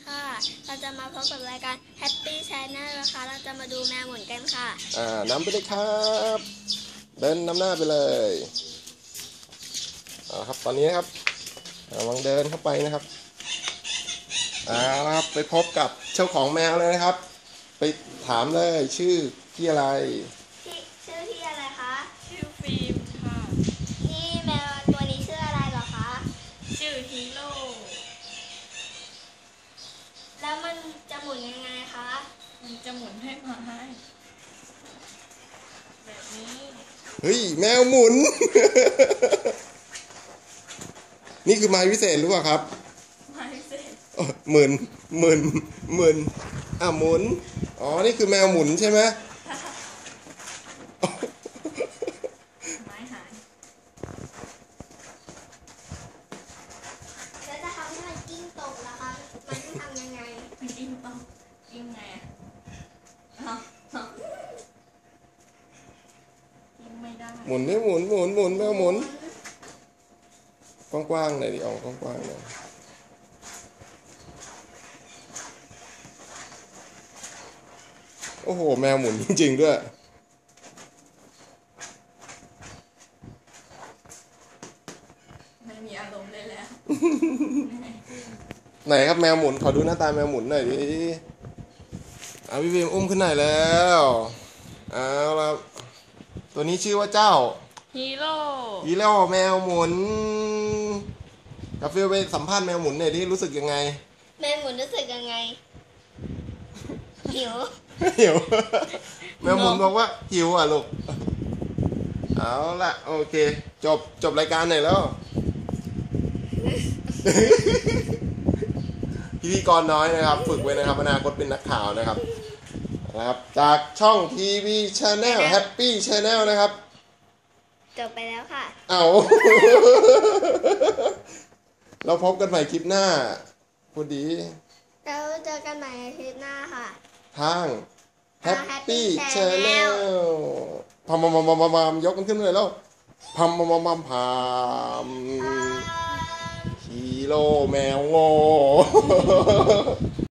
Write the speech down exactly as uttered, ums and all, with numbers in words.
ค่ะเราจะมาพบกับรายการ Happy Channel นะคะเราจะมาดูแมวหมุนกันค่ะอ่านำไปเลยครับเดินนำหน้าไปเลยอ่าครับตอนนี้นะครับกำลังเดินเข้าไปนะครับอ่าครับไปพบกับเจ้าของแมวเลยนะครับไปถามเลยชื่อพี่อะไรพี่ชื่อพี่อะไรคะชื่อฟิล์มค่ะนี่แมวตัวนี้ชื่ออะไรเหรอคะชื่อฮีโร่แล้วมันจะหมุนยังไงคะมันจะหมุนให้ไม้แบบนี้เฮ้ยแมวหมุน นี่คือไม้วิเศษหรือเปล่าครับไม้เสร็จหมื่นหมื่นหมื่นอ่ะหมุนอ๋อนี่คือแมวหมุนใช่ไหมไม้หายแล้วจะทำให้มันกิ้งตกล่ะคะมันต้องทำยังไงมันกิ้งต้องกิ้งไงอ่ะกิ้งไม่ได้หมุนได้หมุนหมุนหมุนแมวหมุนกว้างๆหน่อยดิเอากว้างๆหน่อยโอ้โหแมวหมุนจริงๆด้วยไม่มีอารมณ์เลยแล้วไหนครับแมวหมุนขอดูหน้าตาแมวหมุนหน่อยดิเอาพี่พิมอุ้มขึ้นหน่อยแล้วเอาละตัวนี้ชื่อว่าเจ้าฮีโร่ฮีโร่แมวหมุนกาฟิลไปสัมภาษณ์แมวหมุนหน่อยดิรู้สึกยังไงแมวหมุนรู้สึกยังไงหิวหิวแมวหมุนบอกว่าหิวอ่ะลูกเอาละโอเคจบจบรายการหน่อยแล้วพิธีกรน้อยนะครับฝึกไว้นะครับอนาคตเป็นนักข่าวนะครับนะครับจากช่องทีวีชาแนลแฮปปี้ชาแนลนะครับจบไปแล้วค่ะเอาเราพบกันใหม่คลิปหน้าพอดีแล้วเจอกันใหม่ในคลิปหน้าค่ะทางแฮปปี้ชาแนลพัมพัมพัมพัมพัมยกกันขึ้นเลยแล้วพัมพัมพัมพัมพัมฮีโร่แมวโง่